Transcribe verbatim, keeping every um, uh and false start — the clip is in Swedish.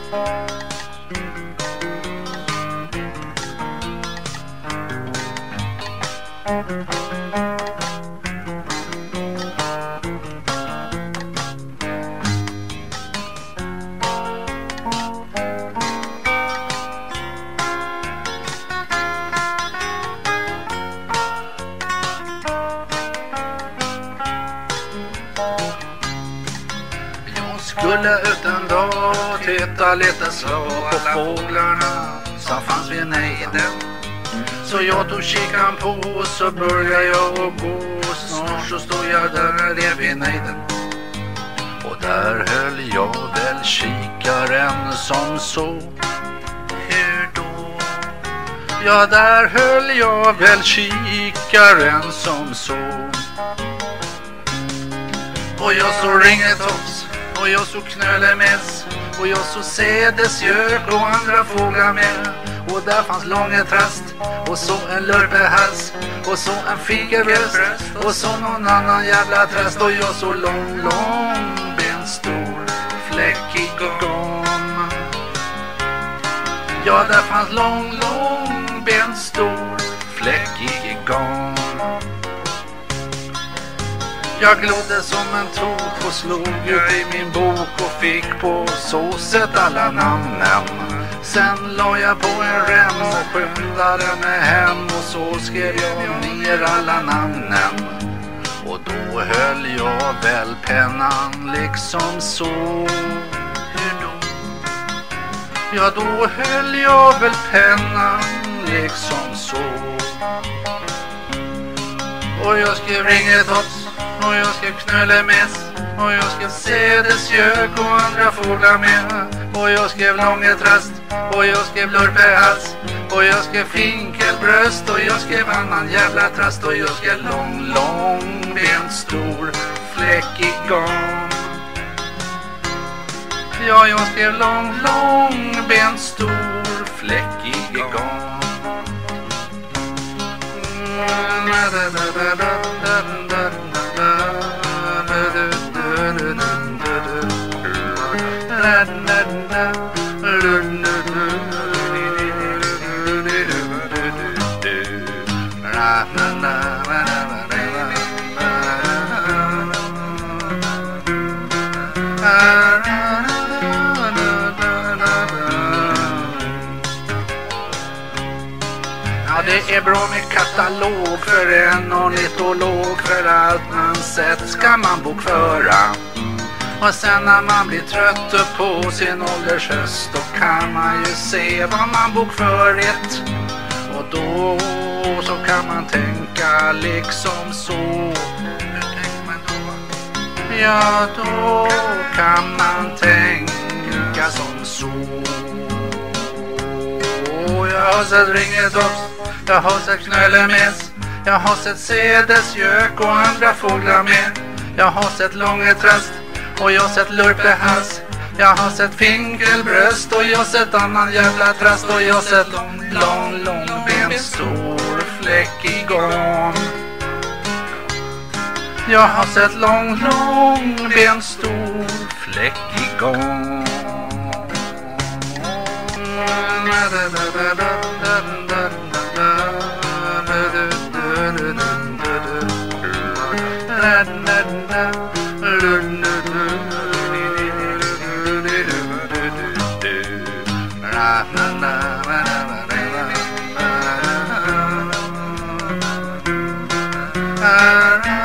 Skulle ut en dag titta lite så på fåglarna som fanns vid nejden. Så jag tog kikan på, så började jag gå. Snart så stod jag där nere vid nejden. Och där höll jag väl kikaren som så. Hur då? Ja, där höll jag väl kikaren som så. Och jag så ringde tops, och jag så knölemäss, och jag så sädesgök och andra fåglar med. Och där fanns långetrast, och så en lörpehals, och så en fikerbröst, och så någon annan jävla trast. Och jag så lång, lång, ben stor, fläckig gom. Ja, där fanns lång, lång, ben stor, fläckig gom. Jag glodde som en tok och slog ut i min bok och fick på så sätt alla namnen. Sen la jag på en rem och skyndade mig hem, och så skrev jag ner alla namnen. Och då höll jag väl pennan liksom så. Hur då? Ja, då höll jag väl pennan liksom så. Och jag skrev ringetops, och jag skrev knölemäss, och jag skrev sädesgök och andra fåglar med. Och jag skrev långetrast, och jag skrev lörpehals, och jag skrev finkelbröst, och jag skrev annan jävla trast. Och jag skrev lång, lång, ben stor, fläckig gom. Ja, jag skrev lång, lång, ben stor, fläckig gom. Ja, det är bra med katalog för en ornitolog, för allt man sett ska man bokföra. Och sen när man blir trött på sin ålders höst, då kan man ju se vad man bokförit. Och då så kan man tänka liksom så. Hur tänker man då? Ja, då kan man tänka som så. Jag har sett ringetops, jag har sett knölemäss, jag har sett sädesgök och andra fåglar med. Jag har sett långetrast, och jag har sett lörpehals, jag har sett finkelbröst, och jag har sett annan jävla trast. Och jag har sett lång, lång, lång, ben stor, fläckig gom. Jag har sett lång, lång, ben stor, fläckig gom. Ah